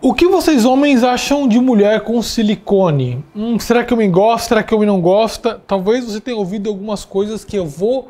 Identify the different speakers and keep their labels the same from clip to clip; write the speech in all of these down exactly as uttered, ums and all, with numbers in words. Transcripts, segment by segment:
Speaker 1: O que vocês homens acham de mulher com silicone? Hum, será que o homem gosta? Será que o homem não gosta? Talvez você tenha ouvido algumas coisas que eu vou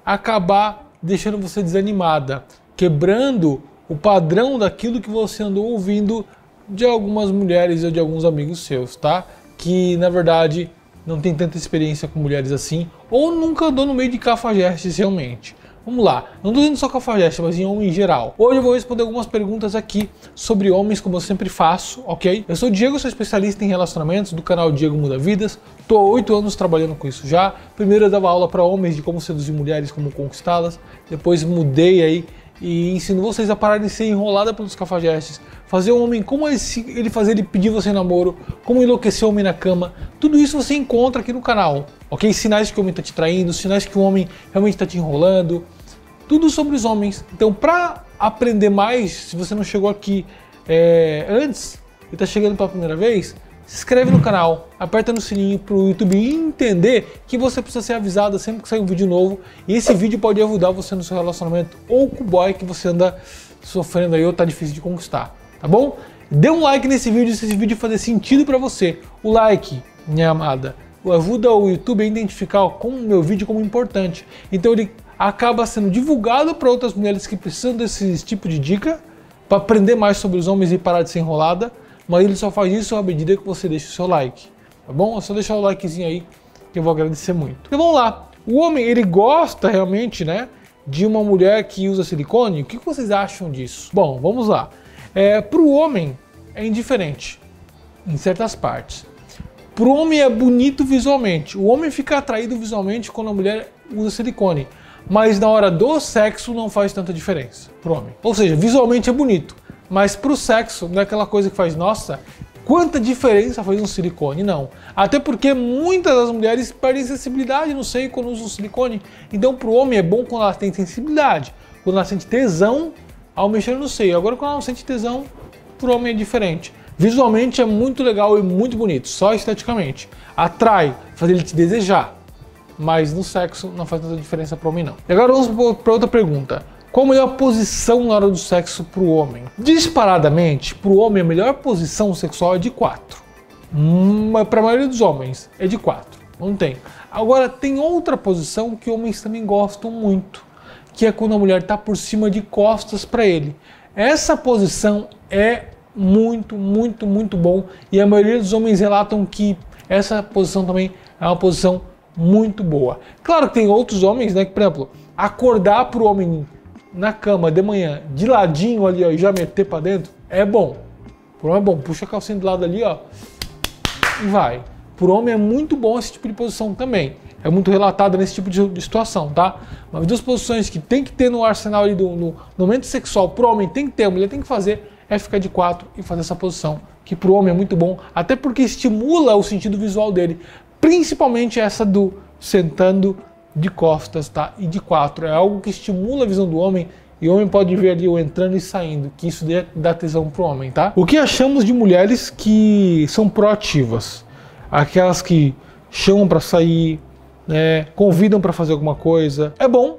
Speaker 1: acabar deixando você desanimada, quebrando o padrão daquilo que você andou ouvindo de algumas mulheres ou de alguns amigos seus, tá? Que na verdade não tem tanta experiência com mulheres assim, ou nunca andou no meio de cafajestes realmente. Vamos lá, não estou dizendo só cafajeste, mas em homem em geral. Hoje eu vou responder algumas perguntas aqui sobre homens, como eu sempre faço, ok? Eu sou o Diego, sou especialista em relacionamentos do canal Diego Muda Vidas. Estou há oito anos trabalhando com isso já. Primeiro eu dava aula para homens de como seduzir mulheres, como conquistá-las. Depois mudei aí e ensino vocês a pararem de ser enrolada pelos cafajestes, fazer o homem, como ele fazer ele pedir você em namoro, como enlouquecer o homem na cama. Tudo isso você encontra aqui no canal, ok? Sinais que o homem está te traindo, sinais que o homem realmente está te enrolando. Tudo sobre os homens. Então, para aprender mais, se você não chegou aqui é, antes e está chegando pela primeira vez, se inscreve no canal, aperta no sininho para o YouTube entender que você precisa ser avisado sempre que sair um vídeo novo. E esse vídeo pode ajudar você no seu relacionamento ou com o boy que você anda sofrendo aí ou tá difícil de conquistar, tá bom? Dê um like nesse vídeo se esse vídeo fazer sentido para você. O like, minha amada, ajuda o YouTube a identificar como meu vídeo como importante. Então ele acaba sendo divulgado para outras mulheres que precisam desse tipo de dica para aprender mais sobre os homens e parar de ser enrolada, mas ele só faz isso à medida que você deixa o seu like, tá bom? É só deixar o likezinho aí que eu vou agradecer muito. Então vamos lá, o homem ele gosta realmente, né, de uma mulher que usa silicone? O que vocês acham disso? Bom, vamos lá. É, para o homem é indiferente em certas partes. Para o homem é bonito visualmente. O homem fica atraído visualmente quando a mulher usa silicone. Mas na hora do sexo não faz tanta diferença pro homem. Ou seja, visualmente é bonito, mas pro sexo não é aquela coisa que faz, nossa, quanta diferença faz um silicone, não. Até porque muitas das mulheres perdem sensibilidade no seio quando usam silicone. Então pro homem é bom quando ela tem sensibilidade, quando ela sente tesão ao mexer no seio. Agora quando ela não sente tesão, pro homem é diferente. Visualmente é muito legal e muito bonito, só esteticamente. Atrai, faz ele te desejar. Mas no sexo não faz tanta diferença para o homem não. E agora vamos para outra pergunta. Qual a melhor posição na hora do sexo para o homem? Disparadamente, para o homem a melhor posição sexual é de quatro. Mas para a maioria dos homens é de quatro. Não tem. Agora tem outra posição que homens também gostam muito, que é quando a mulher está por cima de costas para ele. Essa posição é muito, muito, muito bom e a maioria dos homens relatam que essa posição também é uma posição muito boa. Claro que tem outros homens, né, que, por exemplo, acordar pro homem na cama de manhã, de ladinho ali, ó, e já meter pra dentro, é bom. Pro homem é bom, puxa a calcinha do lado ali, ó, e vai. Pro homem é muito bom esse tipo de posição também. É muito relatado nesse tipo de situação, tá? Mas duas posições que tem que ter no arsenal ali do, no, no momento sexual, pro homem tem que ter, a mulher tem que fazer, é ficar de quatro e fazer essa posição, que pro homem é muito bom, até porque estimula o sentido visual dele. Principalmente essa do sentando de costas, tá? E de quatro. É algo que estimula a visão do homem e o homem pode ver ali o entrando e saindo, que isso dá tesão pro homem, tá? O que achamos de mulheres que são proativas? Aquelas que chamam para sair, né? Convidam para fazer alguma coisa. É bom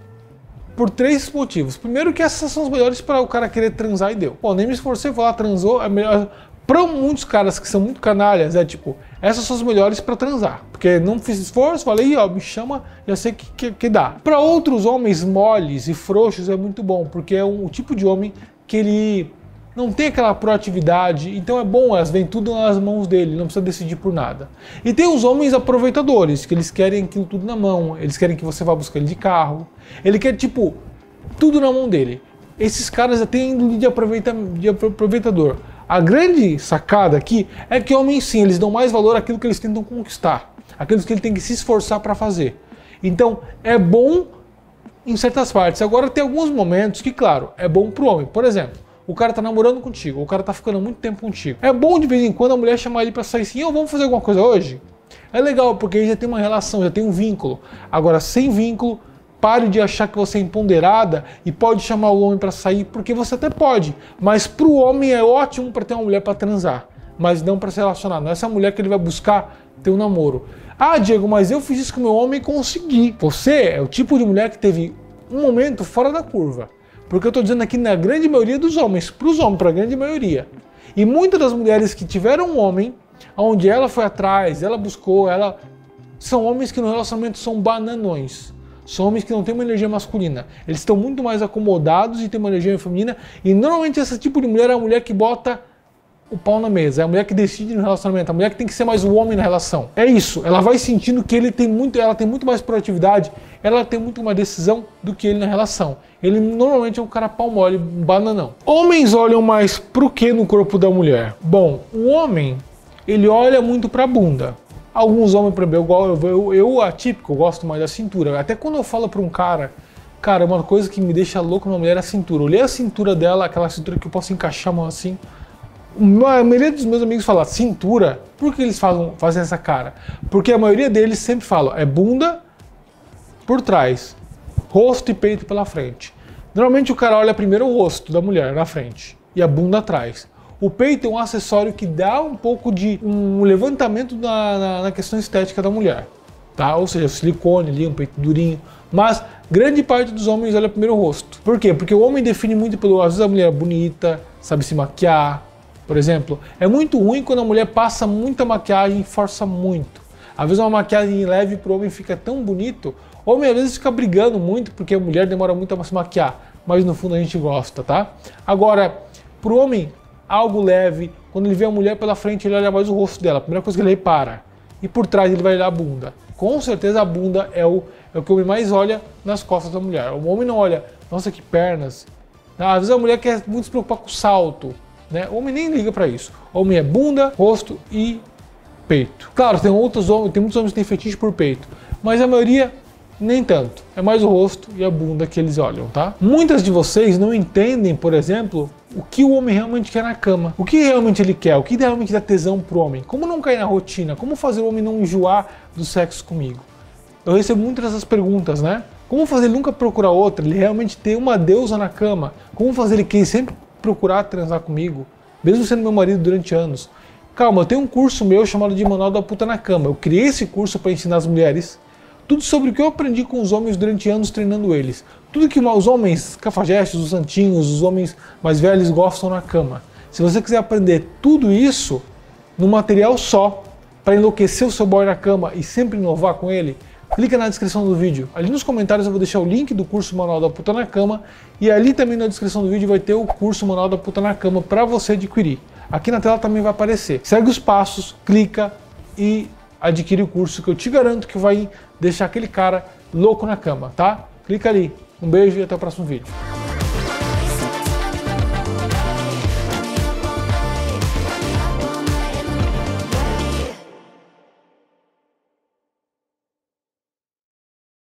Speaker 1: por três motivos. Primeiro que essas são as melhores para o cara querer transar e deu. Pô, nem me esforcei, vou lá, transou, é melhor. Para muitos caras que são muito canalhas, é tipo, essas são as melhores para transar. Porque não fiz esforço, falei, ó, me chama, já sei que, que, que dá. Para outros homens moles e frouxos é muito bom, porque é um tipo de homem que ele não tem aquela proatividade, então é bom, elas vêm tudo nas mãos dele, não precisa decidir por nada. E tem os homens aproveitadores, que eles querem aquilo tudo na mão, eles querem que você vá buscar ele de carro, ele quer, tipo, tudo na mão dele. Esses caras já têm de, aproveita, de aproveitador. A grande sacada aqui é que homens sim, eles dão mais valor àquilo que eles tentam conquistar, aquilo que ele tem que se esforçar para fazer. Então é bom em certas partes. Agora tem alguns momentos que, claro, é bom pro homem. Por exemplo, o cara tá namorando contigo, o cara tá ficando muito tempo contigo. É bom de vez em quando a mulher chamar ele para sair assim, oh, vamos fazer alguma coisa hoje? É legal, porque aí já tem uma relação, já tem um vínculo. Agora, sem vínculo, pare de achar que você é empoderada e pode chamar o homem para sair, porque você até pode. Mas para o homem é ótimo para ter uma mulher para transar, mas não para se relacionar. Não é essa mulher que ele vai buscar ter um namoro. Ah, Diego, mas eu fiz isso com o meu homem e consegui. Você é o tipo de mulher que teve um momento fora da curva. Porque eu estou dizendo aqui na grande maioria dos homens, para os homens, para a grande maioria. E muitas das mulheres que tiveram um homem, onde ela foi atrás, ela buscou, ela são homens que no relacionamento são bananões. São homens que não têm uma energia masculina. Eles estão muito mais acomodados e têm uma energia feminina. E normalmente esse tipo de mulher é a mulher que bota o pau na mesa. É a mulher que decide no relacionamento. A mulher que tem que ser mais o homem na relação. É isso. Ela vai sentindo que ele tem muito, ela tem muito mais proatividade. Ela tem muito mais decisão do que ele na relação. Ele normalmente é um cara pau mole, um bananão. Homens olham mais pro que no corpo da mulher? Bom, o homem, ele olha muito pra bunda. Alguns homens, por exemplo, eu, eu, eu atípico, eu gosto mais da cintura. Até quando eu falo pra um cara, cara, uma coisa que me deixa louco numa mulher é a cintura. Olhei a cintura dela, aquela cintura que eu posso encaixar a mão assim. A maioria dos meus amigos fala cintura. Por que eles falam, fazem essa cara? Porque a maioria deles sempre fala, é bunda por trás, rosto e peito pela frente. Normalmente o cara olha primeiro o rosto da mulher na frente e a bunda atrás. O peito é um acessório que dá um pouco de um levantamento na, na, na questão estética da mulher, tá? Ou seja, silicone ali, um peito durinho. Mas grande parte dos homens olha primeiro o rosto. Por quê? Porque o homem define muito pelo... Às vezes a mulher é bonita, sabe se maquiar, por exemplo. É muito ruim quando a mulher passa muita maquiagem e força muito. Às vezes uma maquiagem leve para o homem fica tão bonito. O homem às vezes fica brigando muito porque a mulher demora muito a se maquiar. Mas no fundo a gente gosta, tá? Agora, para o homem... algo leve, quando ele vê a mulher pela frente, ele olha mais o rosto dela, a primeira coisa que ele repara. E por trás ele vai olhar a bunda. Com certeza a bunda é o, é o que o homem mais olha nas costas da mulher. O homem não olha, nossa, que pernas. Às vezes a mulher quer muito se preocupar com o salto, né? O homem nem liga para isso. O homem é bunda, rosto e peito. Claro, tem outros homens, tem muitos homens que têm fetiche por peito, mas a maioria nem tanto. É mais o rosto e a bunda que eles olham, tá? Muitas de vocês não entendem, por exemplo, o que o homem realmente quer na cama. O que realmente ele quer, o que realmente dá tesão pro homem. Como não cair na rotina, como fazer o homem não enjoar do sexo comigo. Eu recebo muitas dessas perguntas, né? Como fazer ele nunca procurar outra, ele realmente ter uma deusa na cama. Como fazer ele querer sempre procurar transar comigo, mesmo sendo meu marido durante anos. Calma, eu tenho um curso meu chamado de Manual da Puta na Cama. Eu criei esse curso para ensinar as mulheres tudo sobre o que eu aprendi com os homens durante anos treinando eles. Tudo que os homens cafajestes, os santinhos, os homens mais velhos gostam na cama. Se você quiser aprender tudo isso num material só, para enlouquecer o seu boy na cama e sempre inovar com ele, clica na descrição do vídeo. Ali nos comentários eu vou deixar o link do curso Manual da Puta na Cama e ali também na descrição do vídeo vai ter o curso Manual da Puta na Cama para você adquirir. Aqui na tela também vai aparecer. Segue os passos, clica e adquire o curso que eu te garanto que vai deixar aquele cara louco na cama, tá? Clica ali. Um beijo e até o próximo vídeo.